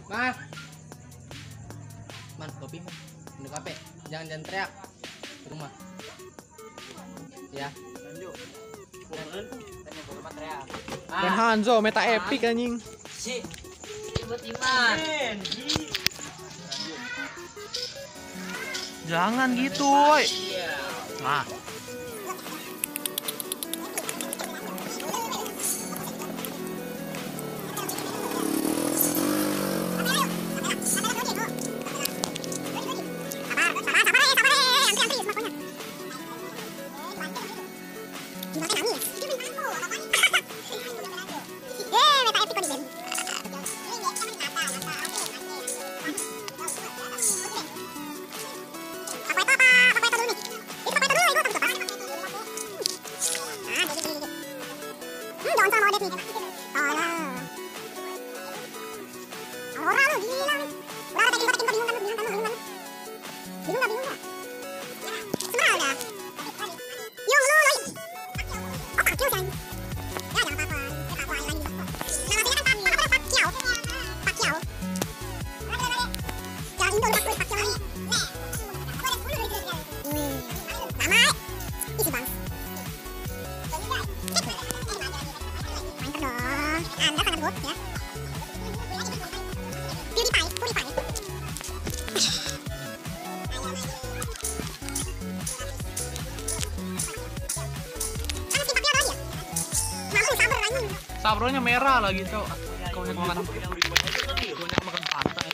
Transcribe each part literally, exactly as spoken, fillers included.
Mas. Man, kopi man. Minum kape. Jangan jangan teriak. Di rumah. Ya. Lanjut. Kumain? Tanya ke rumah teriak. Ben Hanzo meta epic anjing. Si. Buat Iman. Jangan gitu, woi. Nah. Sabronya merah lagi cok. Kau yang makan apa? Kau yang makan pantai.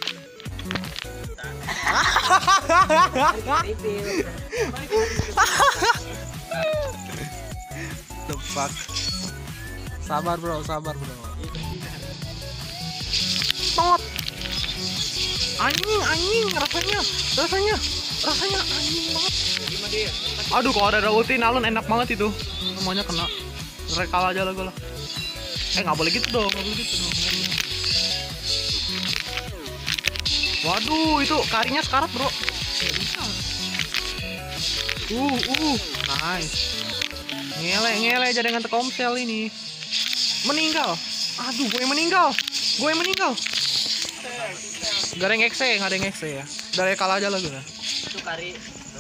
The fuck. Sabar bro, sabar bro. Tot. Anjing, anjing rasanya, rasanya, rasanya anjing banget. Aduh, kalau ada ulti Alun enak banget itu. Semuanya kena. Rekal aja lah gue lah. Eh nggak boleh gitu dong, nggak boleh gitu dong. Waduh, itu karinya sekarat bro. Nggak bisa. Uh, uh, nice. Ngele, ngele jadi dengan komsel ini. Meninggal. Aduh, gue yang meninggal. Gue yang meninggal. Gak ada yang X E, gak ada yang X E ya. Dari kalah aja lah gue. Itu kari.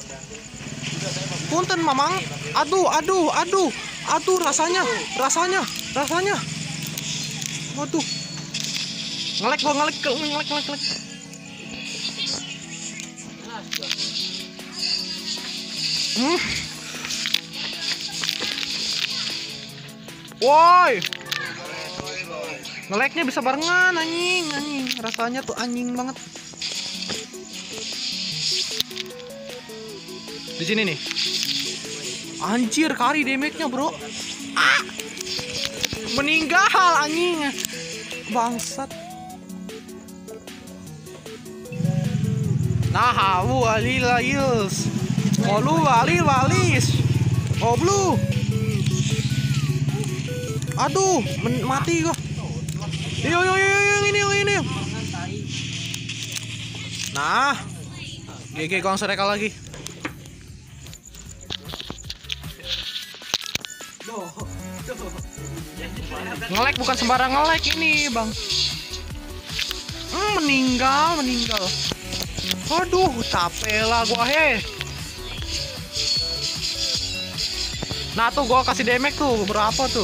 Punten mamang. Aduh, aduh, aduh. Aduh, rasanya, rasanya, rasanya. Waduh. Ngelek gua, ngelek, ngelek, ngelek, ngelek. Hmm. Woi. Ngeleknya bisa barengan anjing, anjing. Rasanya tuh anjing banget. Di sini nih. Anjir, kari damage-nya, bro. Ah! Meninggal anjing. Bangsat. Nah, walila yils. Olu walil walis. Oblu. Aduh, mati gua. Yo yo yo yang ini yang ini. Nah. G G gong sereka lagi. Ngelek bukan sembarang ngelek ini, Bang. Hmm, meninggal, meninggal. Aduh, capek lah gua, he. Nah, tuh gua kasih damage tuh, berapa tuh?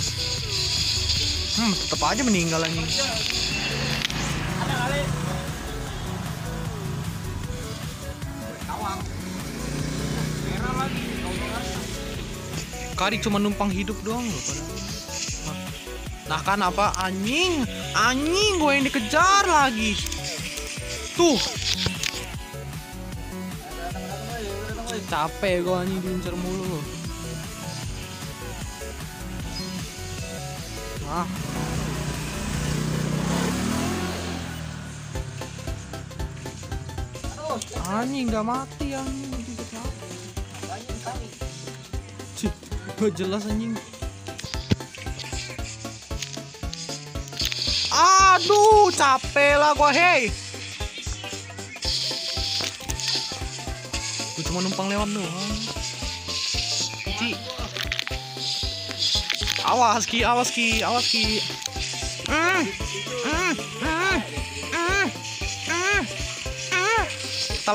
Hmm, tetep aja meninggal anjing. Kari cuma numpang hidup doang loh pada. Nah kan apa anjing, anjing gue yang dikejar lagi. Tuh. Capek gue anjing diincar mulu. Nah. Anjing nggak mati anjing dikit mati. Cih, gak jelas anjing. Aduh, capek lah gua, hei. Gua cuma numpang lewat doang. Ci. Awas ki, awas ki, awas ki. Mm. Mm. Mm. Mm.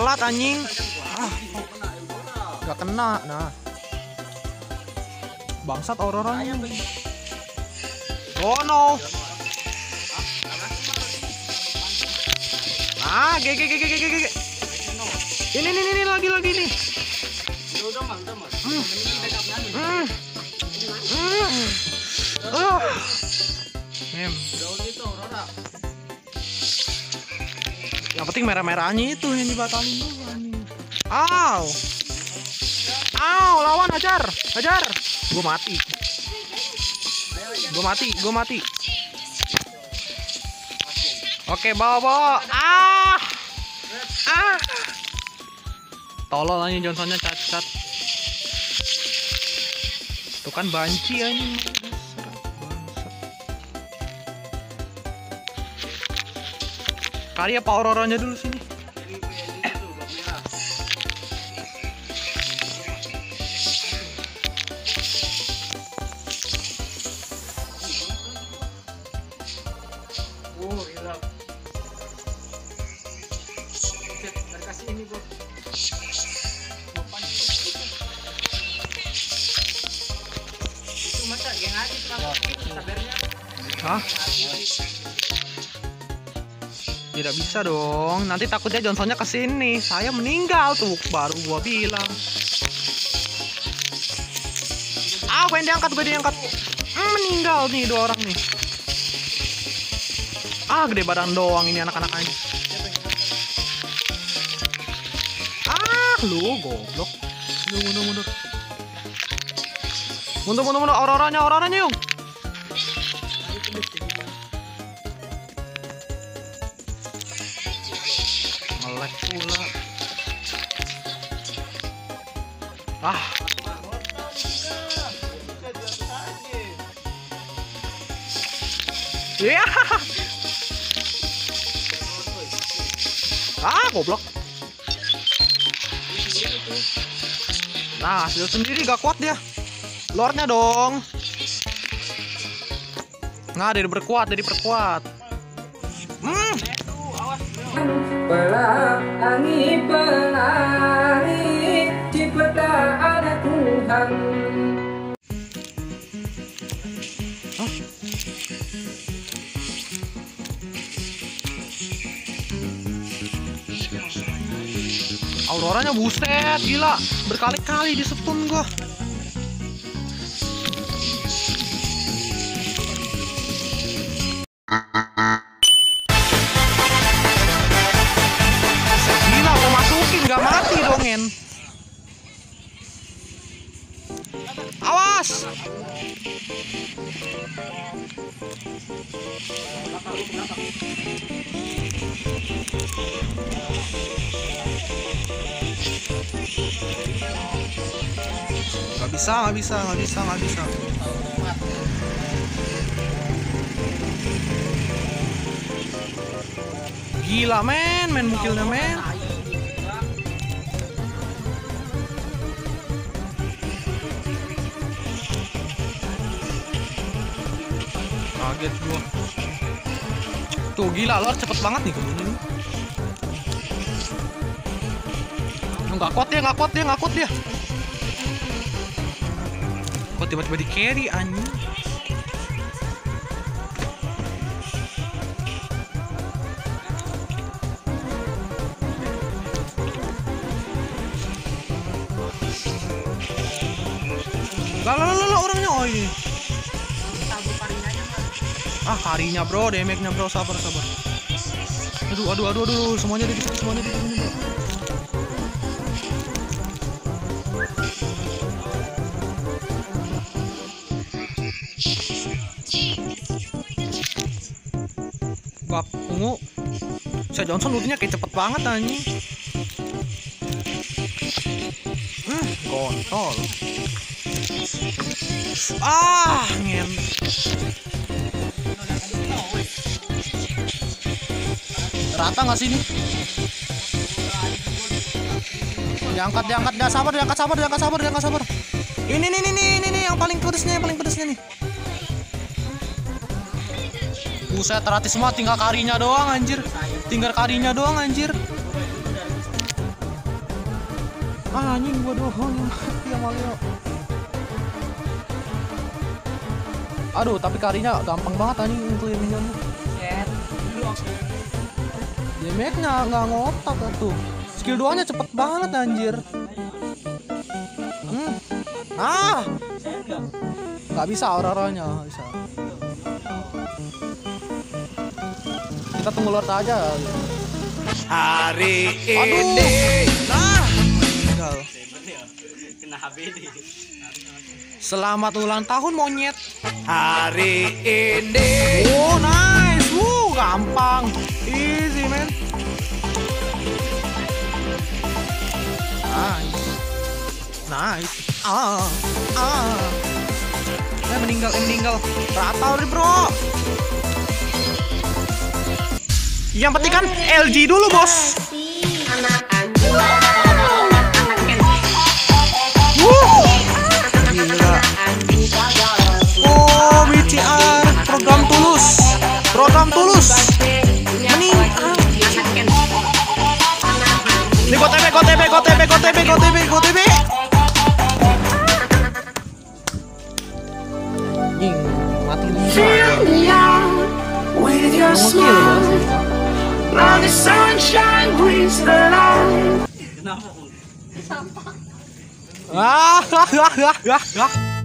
telat anjing. Ah. Gak kena. Nah. Bangsat Aurora. Oh no. Ah, ge ge ge ge ge ge. Ini ini ini lagi lagi nih. Hmm. Hmm. Hmm. Oh. Mem. Yang penting merah-merahnya itu yang dibatalin dulu nih. Aw. Aw, lawan ajar. Ajar. Gue mati. Gue mati, gue mati. Oke, bawa bawa. Ah. Ah. Tolol aja Johnsonnya cacat. Tuh kan banci anjing. Kali apa Auroranya dulu sini. Oh, gila. Kasih ini gua. Itu masa geng aja sabarnya. Hah? Tidak bisa dong. Nanti takutnya Johnsonnya kesini. Saya meninggal tuh. Baru gua bilang. Ah, gue yang diangkat, gue diangkat. Hmm, meninggal nih dua orang nih. Ah, gede badan doang ini anak-anak aja. Ah, lu goblok. Mundur, mundur, mundur. Mundur, mundur, mundur. Auroranya, auroranya yung. Melek pula. Ah. Iya. Ah, goblok. Nah, hasil sendiri gak kuat dia. Lordnya dong. Nggak, dari berkuat, dari perkuat. Hmm. Pelangi penari cipta ada Tuhan. Hah? Auroranya buset, gila. Berkali-kali di stun gua. Gila, gua masukin gak mati dongen. Awas. Gak bisa, gak bisa, gak bisa, gak bisa. Gila men, men mukilnya men. Kaget gua. Tuh gila, Lord cepet banget nih kebun ini. Nggak kuat dia, nggak kuat dia, nggak kuat dia. Kok tiba-tiba di carry anjing. Lah lah lah orangnya, oh ini. Ah, karinya bro, damage-nya bro, sabar sabar. Aduh, aduh, aduh, aduh, semuanya di sini, semuanya di sini. Bab ungu. Saya Johnson ultinya kayak cepet banget anjing. Hmm, kontol. Ah, ngen. Rata nggak sih ini? Diangkat, diangkat, dah sabar, diangkat sabar, diangkat sabar, diangkat sabar. Ini, ini, ini, ini, ini, yang paling pedesnya, yang paling pedesnya nih. Buset, terhati semua, tinggal karinya doang anjir. Tinggal karinya doang anjir. Ah, anjing gua doang yang mati sama Leo. Aduh, tapi karinya gampang banget anjing clear minionnya. Damage-nya nggak ngotak tuh. Skill doanya cepet banget anjir. Hmm. Ah. Nggak bisa aura-auranya, nggak bisa. Kita tunggu Lord aja. Hari Aduh. ini. Nah. Tinggal. Kena H B D. Selamat ulang tahun monyet. Hari ini. Oh, nice. Wuh, gampang. Easy, man. Nice. Nice. Ah. Ah. Eh, meninggal, eh, meninggal. Rata nih, bro. Yang penting kan L G dulu, bos. Wuh. Gila. Oh, B C R program tulus. Program tulus. Meninggal. Ini go T B, go T B, go T B, go T B, go T B, go T B. Anjing, mati nih. With your smile, now the sunshine brings the light. Ah,